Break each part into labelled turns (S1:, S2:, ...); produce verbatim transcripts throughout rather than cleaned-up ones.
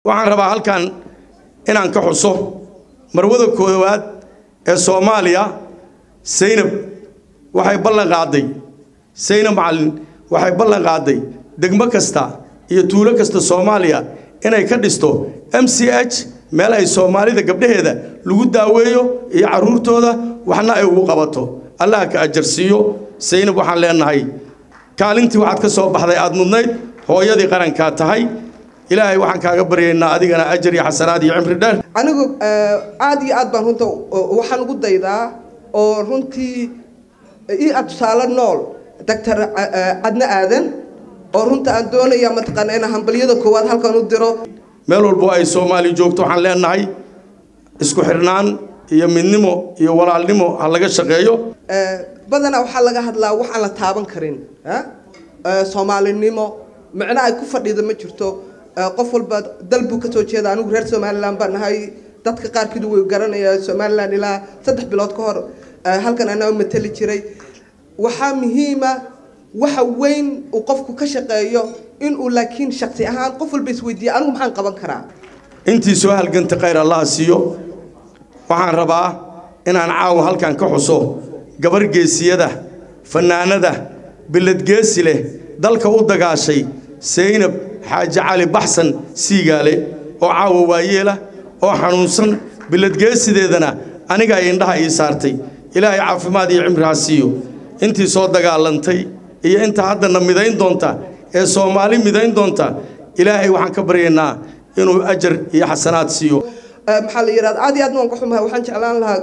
S1: waxaan rabaa halkan inaan ka xuso marwada koowaad ee Soomaaliya Zainab waxay ballan qaaday Zainab Macalin waxay ballan qaaday degmo kasta iyo tuulo kasta Soomaaliya inay ka dhisto M C H meel ay Soomaalida gabdhaheeda lagu daaweeyo iyo caruurtooda waxna ay ugu qabato Allah ka ajarsiyo Zainab waxaan leenahay kaalintii waxaad ka soo baxday aad mudnayd hooyadii qaranka tahay ilaahay waxaan kaaga baryaynaa adigana ajar iyo xasanaad iyo cimri dheer
S2: anigu aad iyo aad baan runta waxaan ugu daydaa oo runtii ii adsaala nool Doctor Adna Aadan oo runta aan doonaya mataqaan in hambaliyada koowaad halkan u diro meel walba ay Soomaali joogto waxaan leenahay isku xirnaan iyo midnimo iyo walaalnimo ha laga shaqeeyo ee badana waxa laga hadlaa wax aan la taaban karin ha Soomaalinimo macna ay ku fadhido ma jirto qof walba dalbu ka soo jeeda anigu reer Soomaaliland baan nahay dadka qaarkiidu way garanayaan Soomaaliland ilaa saddex bilood ka hor halkan ana matali jiray waxa muhiim ah waxa weyn uu qofku ka shaqeeyo in uu laakiin shakhsi ahaan qof walba isweydiiyo anigu maxaan qaban karaa intii soo halganta khayr Allah siiyo waxaan rabaa inaan caaw halkan ka xuso gabar geesiyada fanaanada bilad geesi leh dalka u dagaashay Zainab Xaaji Cali Baxsan Siigaale oo caaw waayeela oo xanuunsan bilad geesideedana aniga ay indhaha ii saartay ilaahay caafimaad iyo cimri ha siiyo intii soo dagaalantay iyo inta hadda midayn doonta ee Soomaali midayn doonta ilaahay waxaan ka baryaynaa inuu ajar iyo xasanaad siiyo maxaa la yiraahdaa aad iyo aad waan ku xumahay waxaan jeclaan lahaa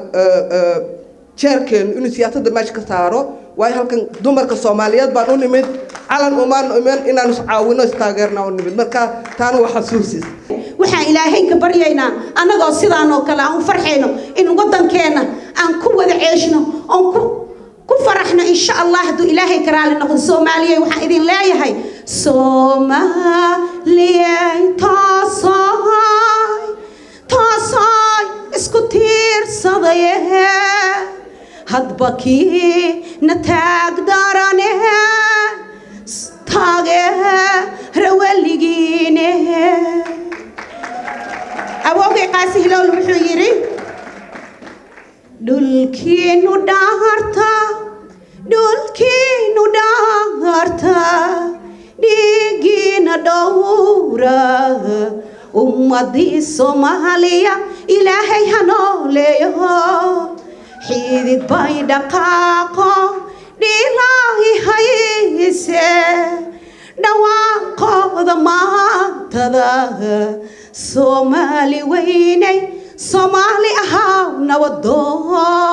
S2: jeerkeen inuu siyaasadda meesha ka saaro way halkan dumarka Soomaaliyeed baan u nimid calan umaan umaan inaan is caawino istaageerna u nimid marka taan waxa xasuusis
S3: waxa ilaahay ka baryaynaa anagoo sidaan oo kale aan farxeyno in wadankeena aan ku wada ceeshno oo ku ku faraxna insha Allah haduu ilaahay karaali noqdo Soomaaliyeed waxa idin leeyahay Soomaaliyeed taasay taasay isku tiirsaday hadbaki nataag darane taage rawaligiine awogay qaasi hilool wuxuu yiri dulkiinu dhaarta dulkiinu dhaarta dhiigina dhowra ummadii Soomaaliya ilaahay hanooleeyo xidid bay dhaqaaqo dhilaahi hayse dhawaaqooda maatada Soomaali weynay Soomaali ahaa nabadoon